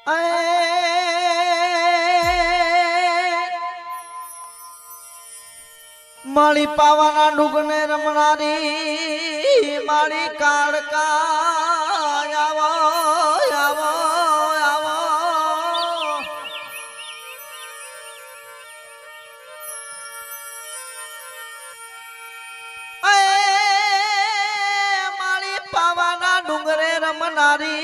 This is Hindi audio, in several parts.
माली पावाना डुगने रमनारी माली काड़का आवो आवो आवो माली पावाना डुंगरे रमनारी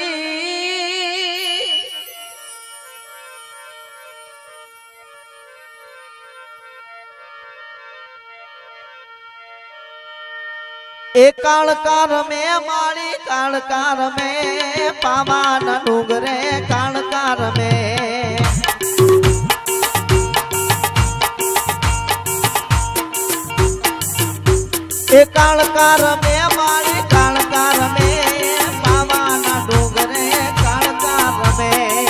एक कालकार में माली कालकार में पावाना डुंगरे कालकार में एक कालकार में माली कालकार में पावाना डुंगरे कालकार में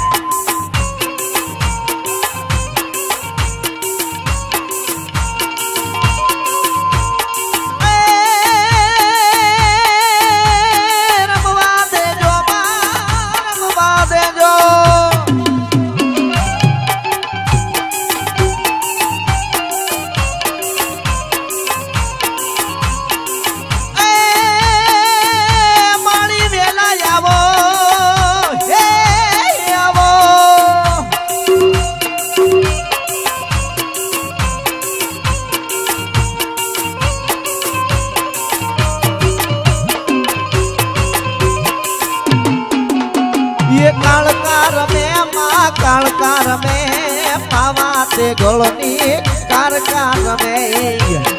कालकार में पावाते गोलनी कारकार में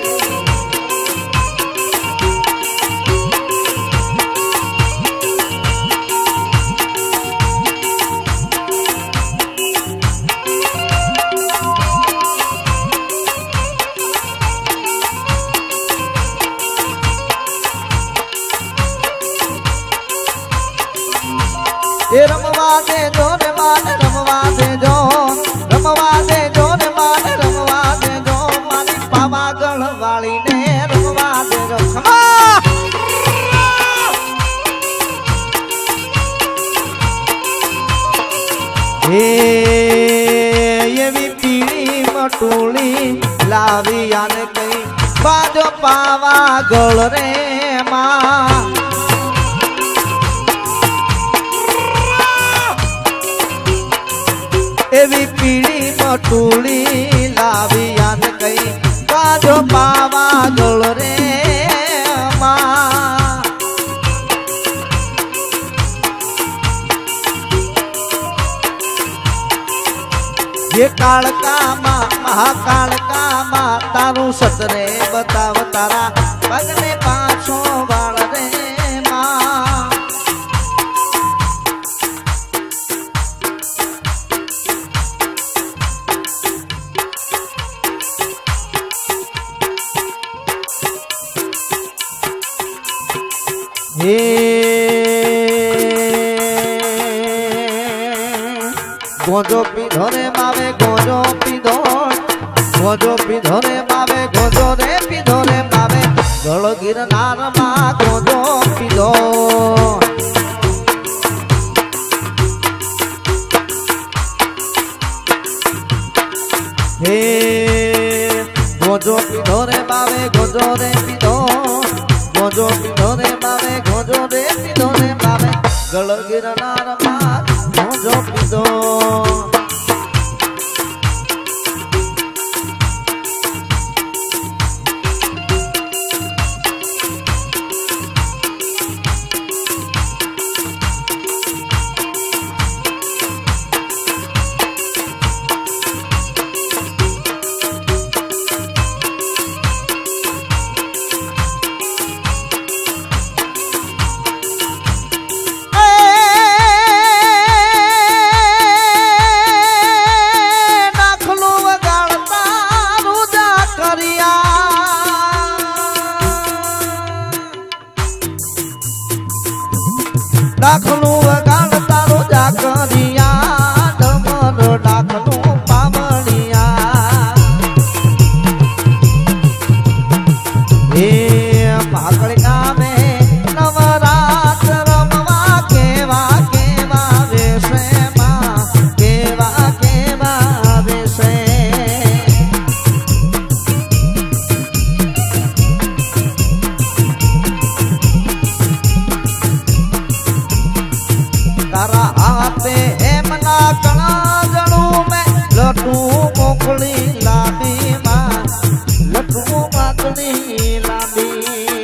ये रमवा दे जो ने मान रमवा दे जो ने मान रमवा दे जो माली पावागढ़ वाली ने रमवा दे जो खमा ये भी पीली मटूली लावी आने कहीं बाजो पावागढ़ रे माँ एवी पीड़ी मटूली लावी आन कई बाजो पावागढ़ रे माँ ये कालका माँ महाकालका माँ तारू सतरे बताव तारा पगने पाछो वाल रे माँ गोजो पीधोरे मावे गोजो पीधोरे मावे गोजो रे पीधोरे मावे गल गिरनार मा गोजो पीधो हे गोजो पीधोरे मावे गोजो रे पीधो गोजो पीधोरे मावे गोजो रे पीधोरे मावे गल गिरनार मा गोजो पीधो डाखलू गाल तारो जागरिया डमर डाखलू पावड़िया हे भागड़िया में नवरात्र रमवा केवा केवा वेशे मा तारा हाथे हेमना कणा जणू में लड्डू मोकली लाबी मां लड्डू मोकली लाबी।